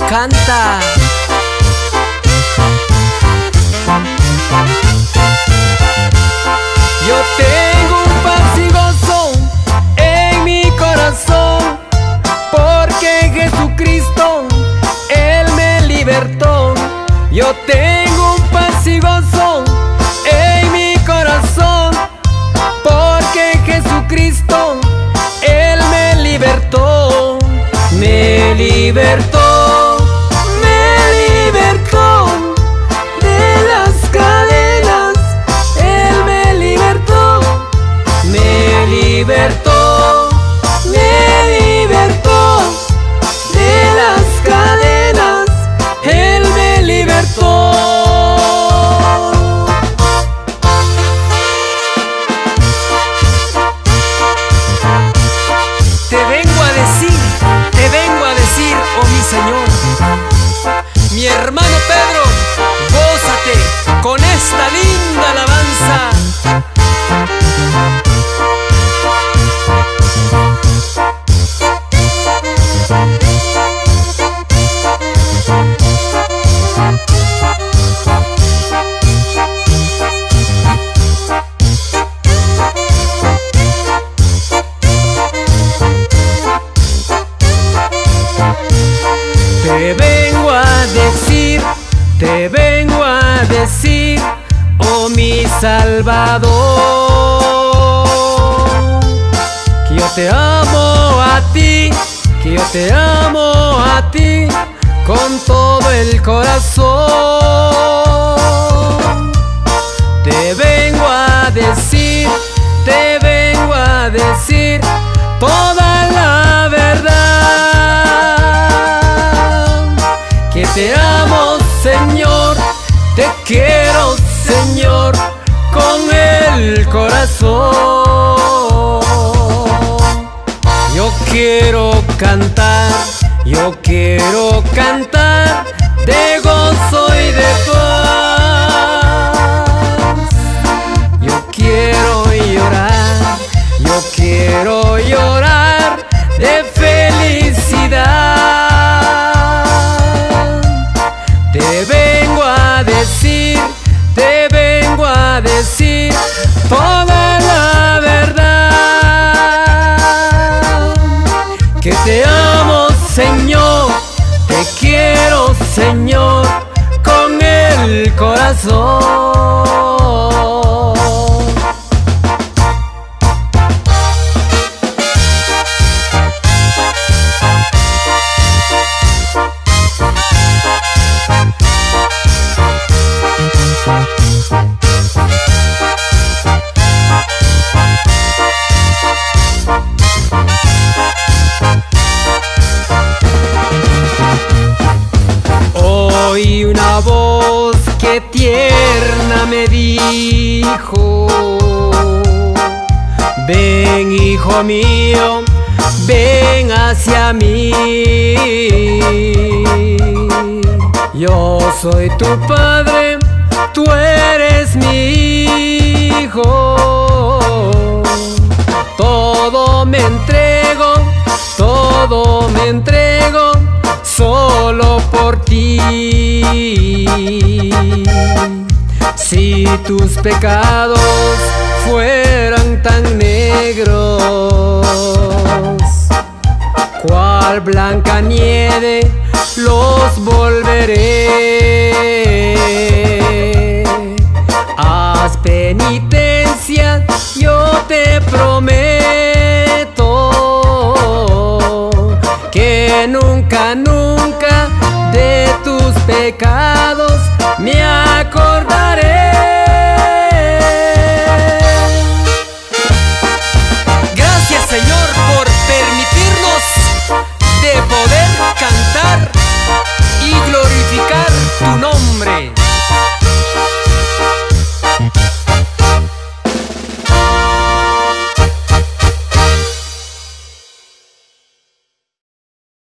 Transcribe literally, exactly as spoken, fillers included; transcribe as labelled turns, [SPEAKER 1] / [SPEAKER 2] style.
[SPEAKER 1] canta. Yo tengo un paz y gozo en mi corazón, porque Jesucristo, Él me libertó. Yo tengo un paz y gozo en mi corazón, porque Jesucristo, Él me libertó. Me libertó, me libertó de las cadenas. Él me libertó, me libertó, me libertó de las cadenas. Él me libertó. Te vengo a decir, te vengo a decir, oh mi Señor, mi hermano Pedro, gózate con esta linda alabanza. Te vengo a decir, te vengo a decir, oh mi Salvador, que yo te amo a ti, que yo te amo a ti con todo el corazón. Te vengo a decir, te vengo a decir toda la verdad, que te amo, Señor, te quiero, Señor, con el corazón. Yo quiero cantar, yo quiero cantar de gozo y de paz. Yo quiero llorar, yo quiero llorar de felicidad. Te vengo a decir, te vengo a decir toda la verdad, que te amo, Señor, te quiero, Señor, con el corazón. Oí una voz que tierna me dijo: ven, hijo mío, ven hacia mí. Yo soy tu padre, tú eres mi hijo. Todo me entrego, todo me entrego solo por ti. Si tus pecados fueran tan negros, cual blanca nieve los volveré. Haz penitencia, yo te prometo que nunca, nunca de tus pecados